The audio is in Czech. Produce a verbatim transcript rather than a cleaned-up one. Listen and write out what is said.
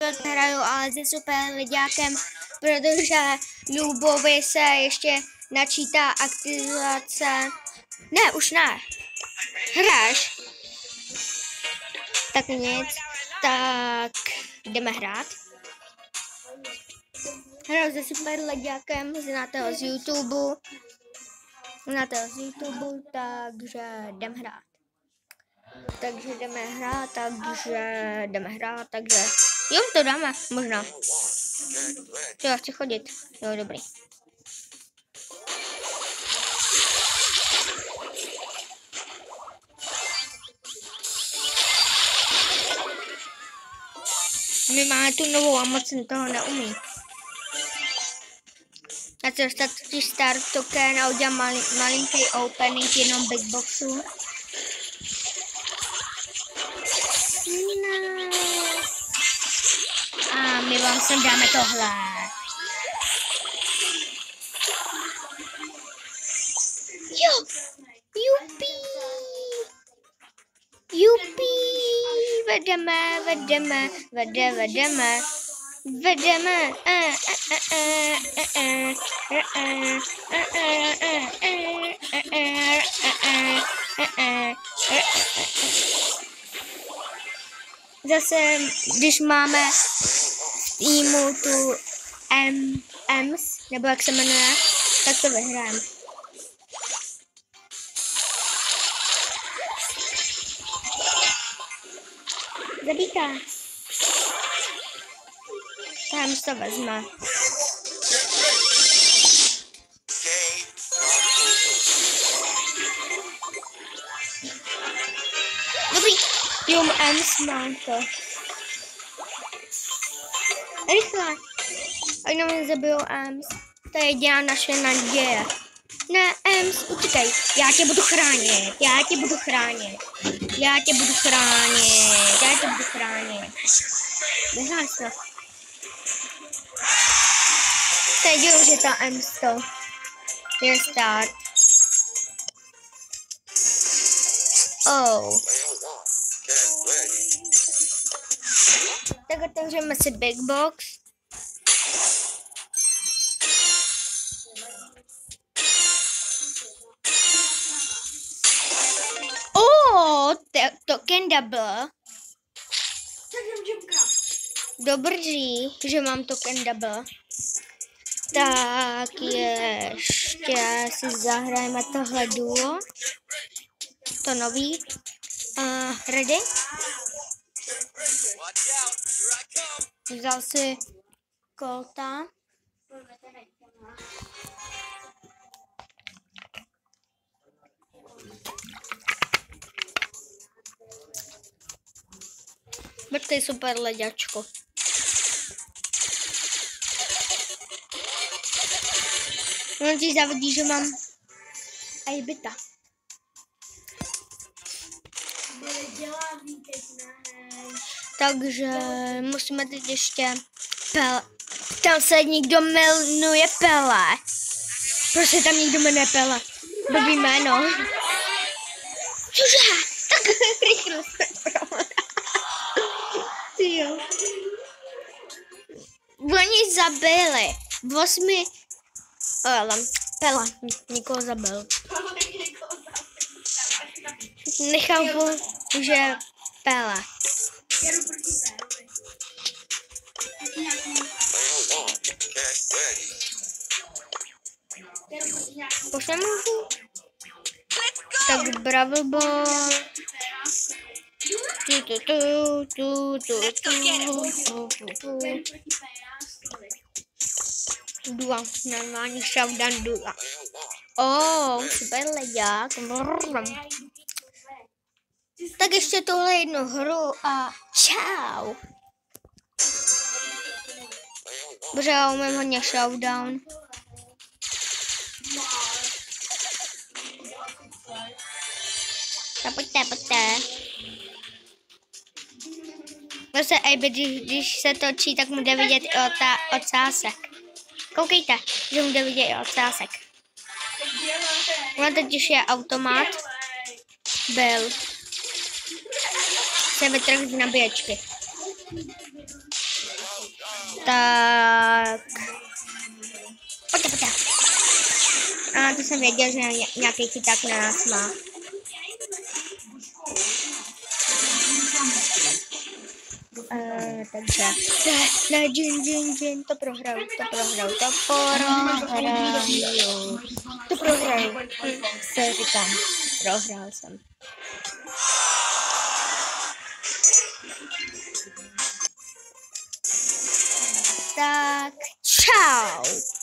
chvilku hraju, ale se super liďákem, protože Lubovi se ještě načítá aktivace. Ne, už ne. Hráš? Tak nic. Tak jdeme hrát. Hraju se super liďákem, znáte ho z YouTube. Znáte ho z YouTube, takže jdeme hrát. Takže jdeme hrát, takže jdeme hrát, takže jo, to dáme, možná. Jo, já chci chodit. Jo, dobrý. My máme tu novou a moc toho neumí. Já chci dostat totiž start token a udělám mali, malinký opening jenom big boxu. No. A my vám sem dáme tohle. Jo, jupi, jupi, vedeme, vedeme, vede, vedeme, vedeme, zase, když máme v týmu tu M, Ems, nebo jak se jmenuje, tak to vyhrajeme. Zabíká. Tam to vezme. Dobrý. Jo, Ems mám to. Rychle. Ať nám nezabijou Ems. To je jediná naše naděje. Ne, Ems, utíkej. Já tě budu chránit. Já tě budu chránit. Já tě budu chránit. Já tě budu chránit. Nehláš to. Teď už je ta Ems to. Je start. Oh. Tak otevřeme si big box. Oh, token double. Dobrý, že mám token double. Tak ještě si zahrajeme tohle duo. To nový. Uh, ready? Vzal si Colta. Brtej super leďačko. On ti zavodí, že mám aj byta. Takže musíme teď ještě Pele. Tam se někdo jmenuje Pele. Proč se tam někdo jmenuje Pele? Blbý jméno. Cože? Tak rychle se Ty jo. Oni zabili. V osmi... Ale Pela. Někoho zabil. Nechápu, že Pela. Už nemůžu. Tak Bravo Ball. Tu, tu, tu, tu, tu, tu, tu, tu. Dua, normální showdown dua. Oh, super leďák. Tak ještě tohle jednu hru a čau. Protože já umím hodně showdown. Tak pojďte, pojďte. Zase, když, když se točí, tak mu jde vidět i ocásek. Koukejte, že mu jde vidět i ocásek. Ono teď už je automat. Byl. Se vytrh z nabíječky. Tak. Pojďte, pojďte. A to jsem věděl, že nějaký chyták na nás má. Uh, takže ne, ne, džin, džin, džin, to prohraju, to prohraju, to prohraju, to prohraju, se říkám, prohrál jsem. Tak, čau.